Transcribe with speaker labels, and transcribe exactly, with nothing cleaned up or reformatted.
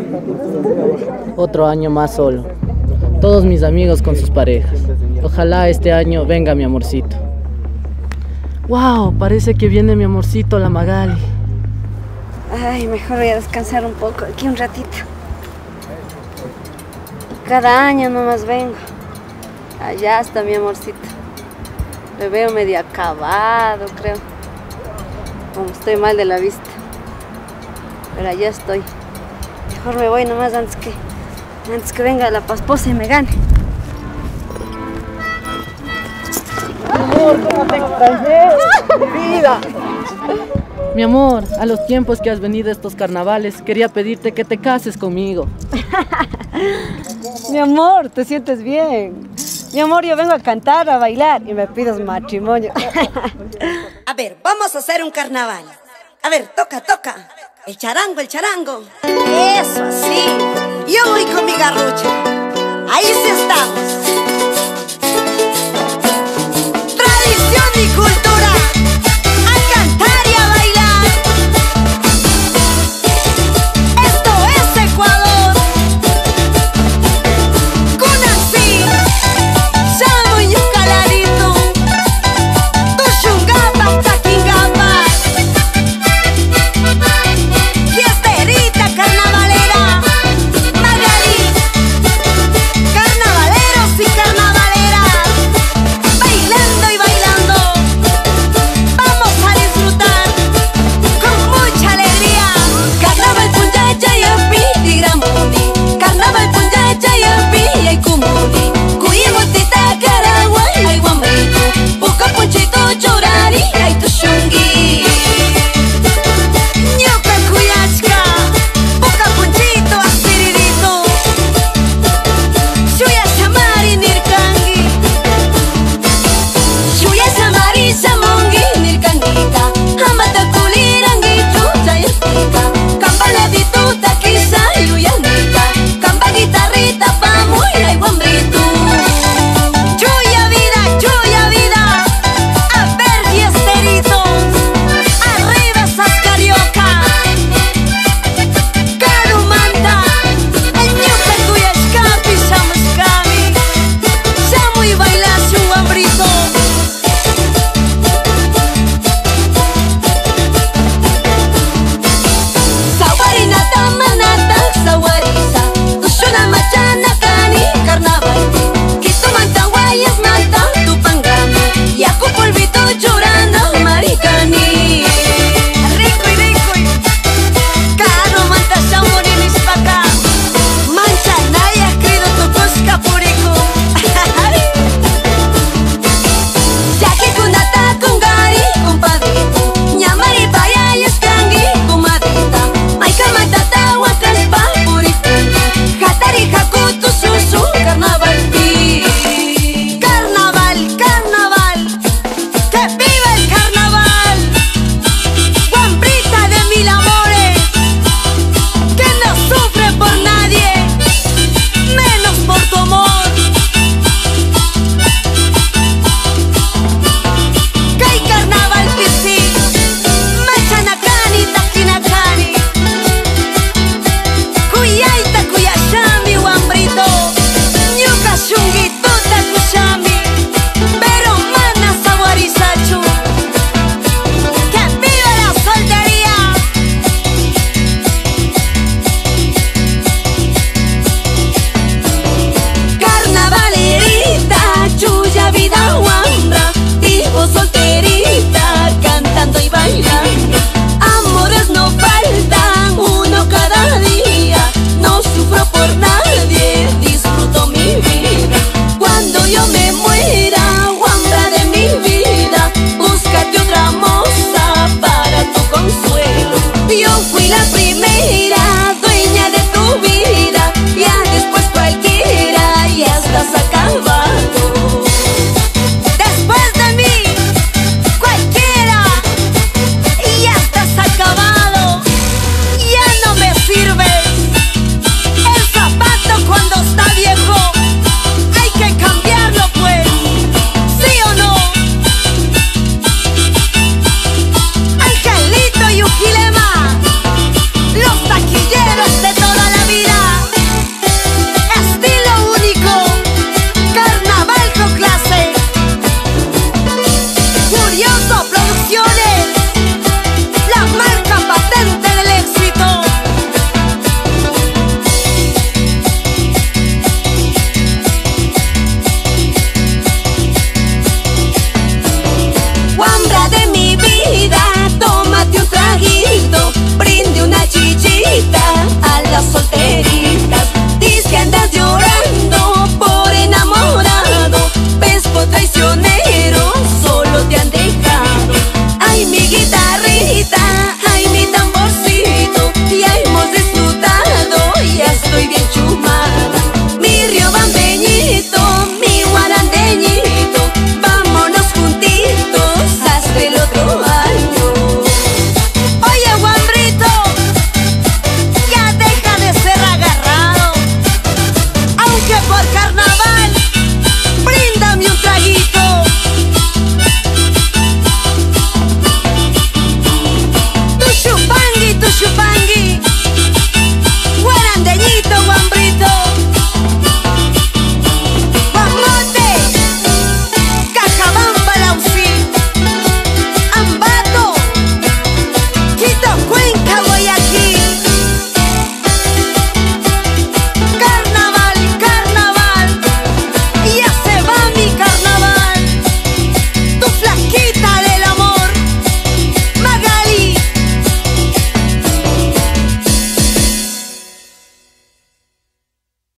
Speaker 1: Otro año más solo. Todos mis amigos con sus parejas. Ojalá este año venga mi amorcito. ¡Wow! Parece que viene mi amorcito, la Magali.
Speaker 2: Ay, mejor voy a descansar un poco, aquí un ratito. Cada año nomás vengo. Allá está mi amorcito. Me veo medio acabado, creo. Como estoy mal de la vista. Pero allá estoy. Mejor me voy nomás antes que, antes que venga la pasposa y me gane.
Speaker 1: Amor, ¿cómo te extrañé? Mi vida. Mi amor, a los tiempos que has venido a estos carnavales, quería pedirte que te cases conmigo.
Speaker 2: Mi amor, ¿te sientes bien? Mi amor, yo vengo a cantar, a bailar y me pides matrimonio.
Speaker 3: A ver, vamos a hacer un carnaval. A ver, toca, toca. El charango, el charango. Eso, así. Yo voy con mi garrucha. Ahí sí estamos.